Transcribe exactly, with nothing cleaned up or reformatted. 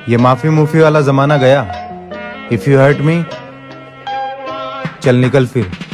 ये माफी मुफी वाला जमाना गया। इफ यू हर्ट मी, चल निकल फिर।